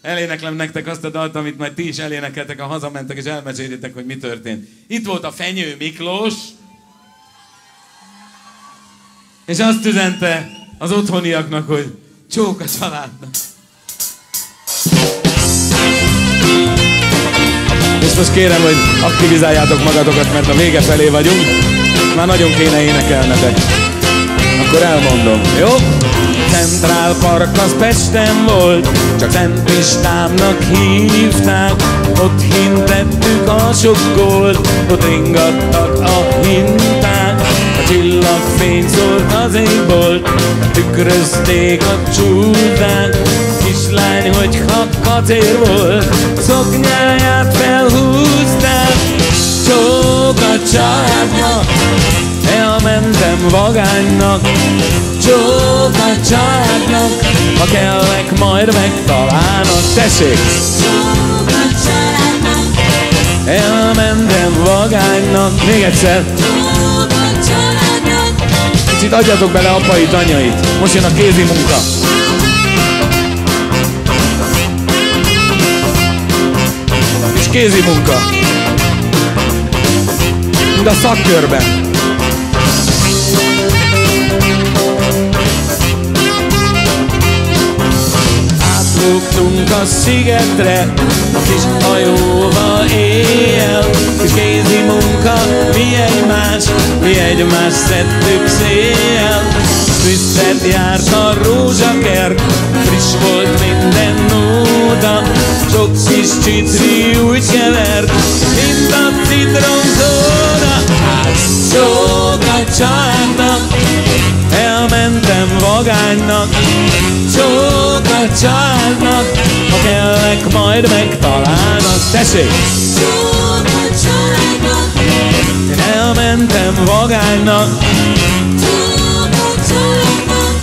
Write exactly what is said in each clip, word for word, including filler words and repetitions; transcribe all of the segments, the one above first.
eléneklem nektek azt a dalt, amit majd ti is elénekeltek, ha hazamentek, és elmesélitek, hogy mi történt. Itt volt a Fenyő Miklós, és azt üzente az otthoniaknak, hogy csók a családnak. És most kérem, hogy aktivizáljátok magatokat, mert a vége felé vagyunk. Már nagyon kéne énekelnetek. Akkor elmondom, jó? Central Park az Pesten volt, csak Szent Istvának hívták. Ott hintettük a sok gólt, ott ringattak a hinták. A csillagfény szólt az égbolt, tükrözték a csúdák. Kislány, hogyha kacér volt, szoknyáját felhúzták. Csók a családnak, elmentem vagánynak. Csók a családnak, ha kellek, majd megtalálnak. Tessék! Csók a családnak, elmentem vagánynak. Még egyszer! Csók a családnak. Kicsit adjatok bele apait, anyait. Most jön a kézi munka. És kézi munka. Mind a szakkörben. Átlógtunk a szigetre, a kis hajóval éjjel. Kis kézi munka, mi egymás, mi egymást szedtük széjjel. Füstzet járt a rózsakert, friss volt minden nóda. Sok kis csitri úgy kevert, mint a citromszóda. Hát csók a családnak, elmentem vagánynak. Csók a családnak, ha kellek, majd megtalálnak. Tessék! Csók a családnak, én elmentem vagánynak. Csók a családnak.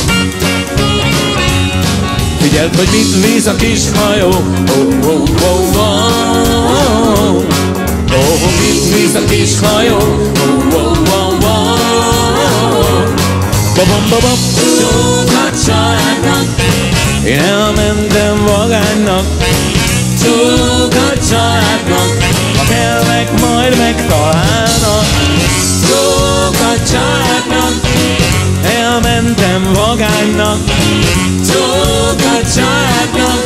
Figyeld, hogy mit víz a kis hajó. Oh, oh, oh, oh, oh. Oh, mit víz a kis hajó. Oh, oh, oh, oh. Babam, babam. Csók a családnak, én elmentem vagánynak. Csók a családnak, ha kellek, majd megtalálnak. Csók a családnak, elmentem vagánynak. Csók a családnak.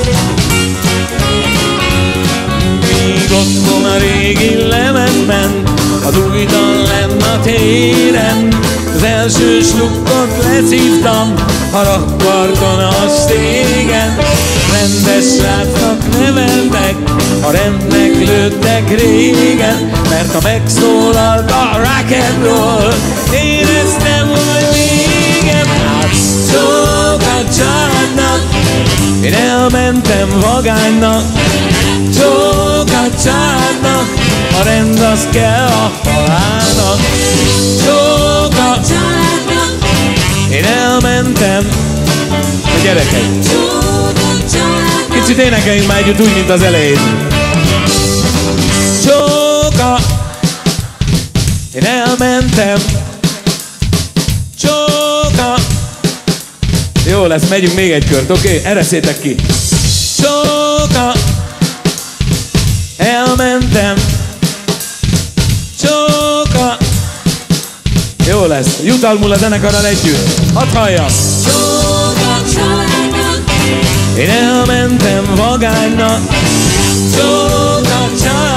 Míg otthon a régi lemezben, az új dal lenn a téren. Az első slukkot leszívtam a rakparton a stégen. Rendes srácnak neveltek, a rendnek lőttek régen. Mert ha megszólalt a rock and roll, éreztem, hogy végem. Hát csók a családnak, én elmentem vagánynak. Csók a családnak, a rend az kell a halálnak. Csók a családnak, én elmentem. A gyerekek, kicsit énekeljünk már együtt úgy, mint az elején. Csók a, én elmentem. Csók a. Jó lesz, megyünk még egy kört, oké? Okay? Ereszétek ki. Csók a, elmentem. Csóka. Jó lesz. Jutalmul a zenekarral együtt. Hadd halljam. Csóka családnak, én elmentem vagánynak. Csóka családnak.